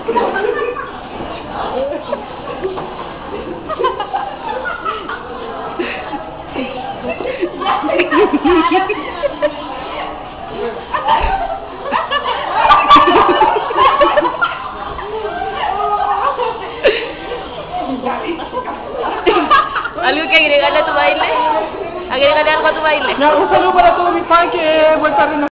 ¿Algo que agregarle a tu baile? ¿Agregarle algo a tu baile? Un saludo para todos mis fans que he vuelto a